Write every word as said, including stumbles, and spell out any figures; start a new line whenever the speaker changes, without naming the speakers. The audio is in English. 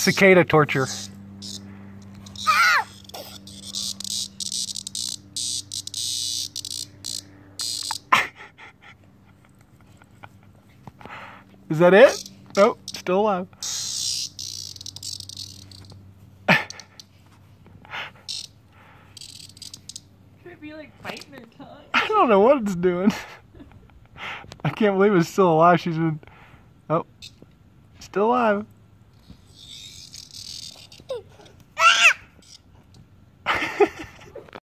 cicada torture. Is that it? Nope, still alive.
Could it be like biting her tongue?
I don't know what it's doing. I can't believe it's still alive. She's been... Oh, still alive.